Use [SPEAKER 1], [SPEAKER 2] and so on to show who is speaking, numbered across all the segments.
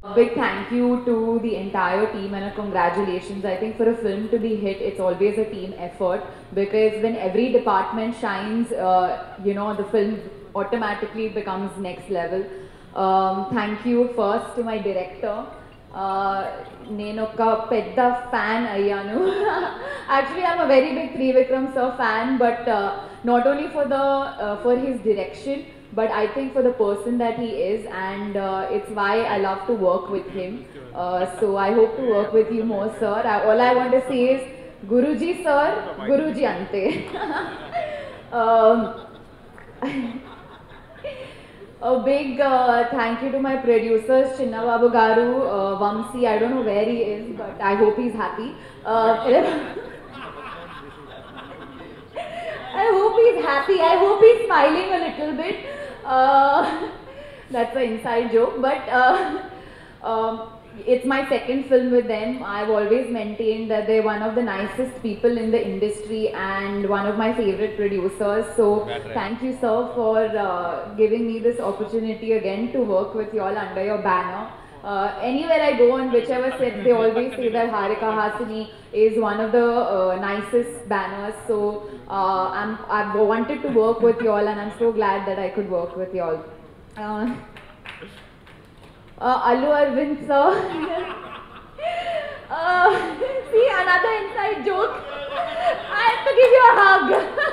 [SPEAKER 1] Big thank you to the entire team and a congratulations. I think for a film to be hit, it's always a team effort because when every department shines, the film automatically becomes next level. Thank you first to my director. నేను ఒక పెద్ద fan అయ్యాను actually I'm a very big Trivikram sir fan, but not only for his direction, but I think for the person that he is, and it's why I love to work with him. So I hope to work with you more, sir. All I want to say is Guruji sir, Guruji ante. um, A big thank you to my producers, Chinna Babu Garu, Vamsi. I don't know where he is, but I hope he's happy. I hope he's happy. I hope he's smiling a little bit. That's an inside joke, but it's my second film with them. I've always maintained that they're one of the nicest people in the industry and one of my favorite producers. So thank you, sir, for giving me this opportunity again to work with you all under your banner. Anywhere I go on whichever set, they always say that Harika Hasini is one of the nicest banners. So I've wanted to work with you all, and I'm so glad that I could work with you all. Allu Arvind sir. See, another inside joke. I have to give you a hug.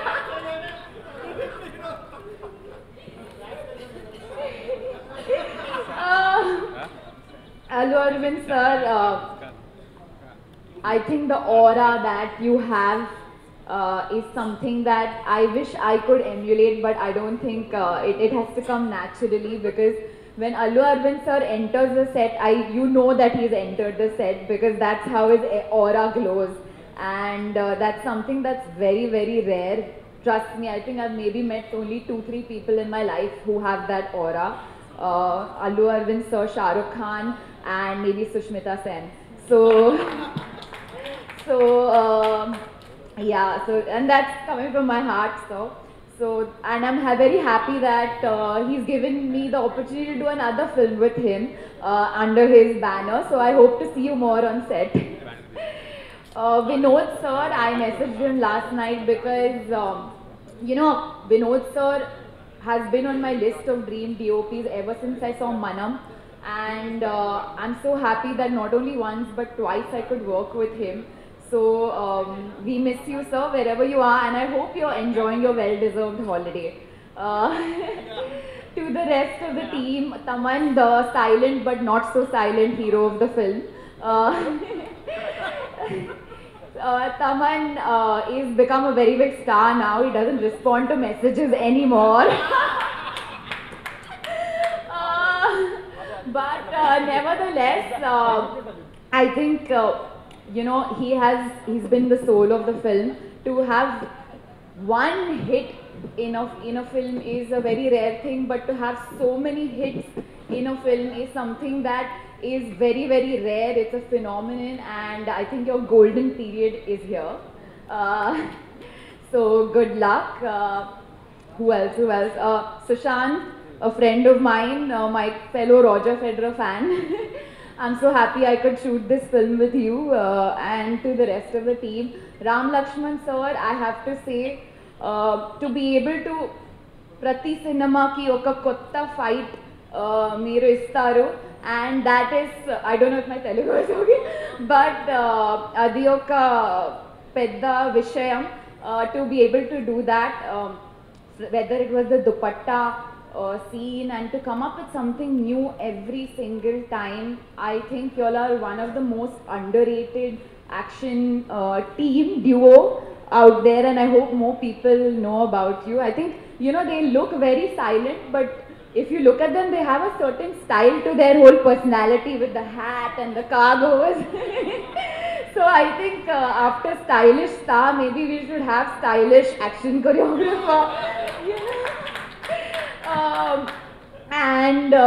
[SPEAKER 1] Allu Arvind sir, I think the aura that you have is something that I wish I could emulate, but I don't think it has to come naturally, because when Allu Arvind sir enters the set, you know that he's entered the set, because that's how his aura glows, and that's something that's very, very rare. Trust me, I think I've maybe met only 2-3 people in my life who have that aura. Allu Arvind sir, Shah Rukh Khan, and maybe Sushmita Sen. So yeah, and that's coming from my heart, and I'm very happy that he's given me the opportunity to do another film with him under his banner. So I hope to see you more on set. Vinod sir, I messaged him last night because Vinod sir has been on my list of dream DOPs ever since I saw Manam, and I'm so happy that not only once but twice I could work with him. So we miss you, sir, wherever you are, and I hope you're enjoying your well-deserved holiday. To the rest of the team, Taman, the silent but not so silent hero of the film. Taman is become a very big star now. He doesn't respond to messages anymore. But nevertheless, I think he's been the soul of the film. To have one hit in a film is a very rare thing, but to have so many hits in a film is something that is very, very rare. It's a phenomenon, and I think your golden period is here. So good luck. Who else? Sushant, a friend of mine, my fellow Roger Federer fan. I'm so happy I could shoot this film with you, and to the rest of the team. Ram Lakshman sir, I have to say, to be able to prati cinema ki oka kotta fight meeru istaru, and that is, I don't know if my Telugu is okay, but adi oka pedda vishayam, to be able to do that, whether it was the dupatta scene, and to come up with something new every single time. I think y'all are one of the most underrated action team duo out there, and I hope more people know about you. I think, they look very silent, but if you look at them, they have a certain style to their whole personality with the hat and the cargos. So I think after stylish star, maybe we should have stylish action choreographer. And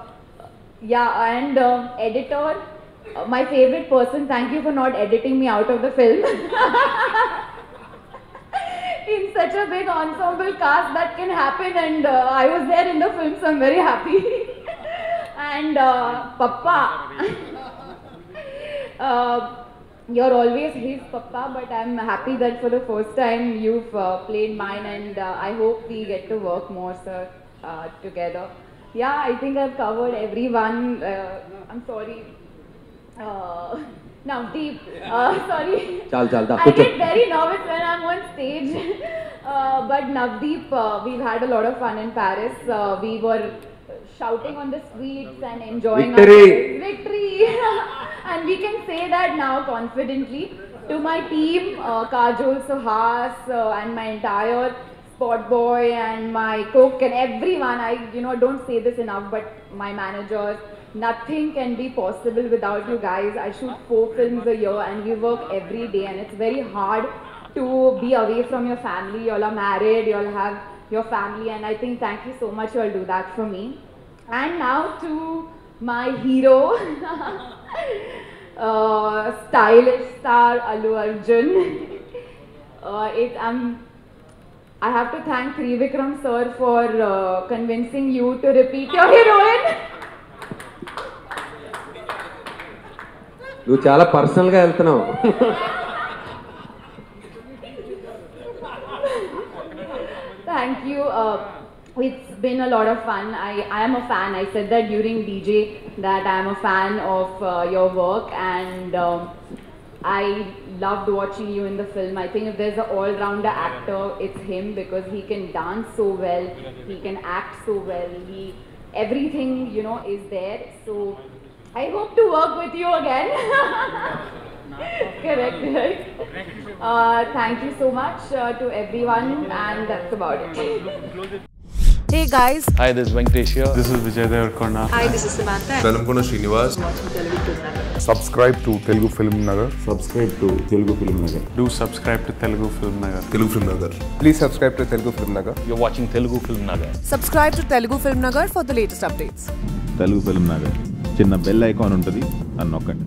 [SPEAKER 1] editor, my favorite person. Thank you for not editing me out of the film. In such a big ensemble cast, that can happen, and I was there in the film, so I'm very happy. And Papa, you're always his Papa, but I'm happy that for the first time you've played mine, and I hope we get to work more, sir, together. Yeah, I think I've covered everyone. I'm sorry. Navdeep, sorry. I get very nervous when I'm on stage. But Navdeep, we've had a lot of fun in Paris. We were shouting on the streets and enjoying victory. And we can say that now confidently. To my team, Kajol, Suhas, and my entire Spot Boy and my cook and everyone, I don't say this enough, but my managers, nothing can be possible without you guys. I shoot 4 films a year and we work every day, and it's very hard to be away from your family. You all are married, you all have your family, and I think thank you so much, you all do that for me. And now to my hero, stylish star Allu Arjun. I have to thank Trivikram sir for convincing you to repeat your heroine.
[SPEAKER 2] నువ్వు చాలా పర్సనల్గా వెళ్తున్నావు.
[SPEAKER 1] Thank you. It's been a lot of fun. I am a fan. I said that during DJ that I am a fan of your work, and I loved watching you in the film. I think if there's an all-rounder actor, it's him, because he can dance so well, he can act so well, everything is there. So I hope to work with you again. Correct, right? Thank you so much to everyone, and that's about it.
[SPEAKER 3] Hey guys.
[SPEAKER 4] Hi, this is Venkatesh here.
[SPEAKER 5] This is Vijay Devarkonda.
[SPEAKER 3] Hi, this is Samantha.
[SPEAKER 6] Velamkonda Srinivas.
[SPEAKER 5] Subscribe to Telugu Film Nagar.
[SPEAKER 2] Subscribe to Telugu Film Nagar.
[SPEAKER 5] Do subscribe to Telugu Film Nagar.
[SPEAKER 6] Telugu Film Nagar.
[SPEAKER 7] Please subscribe to Telugu Film Nagar.
[SPEAKER 4] You're watching Telugu Film Nagar.
[SPEAKER 3] Subscribe to Telugu Film Nagar for the latest updates.
[SPEAKER 8] Telugu film Nagar చిన్న bell icon ఉంటుంది అని నొక్కండి.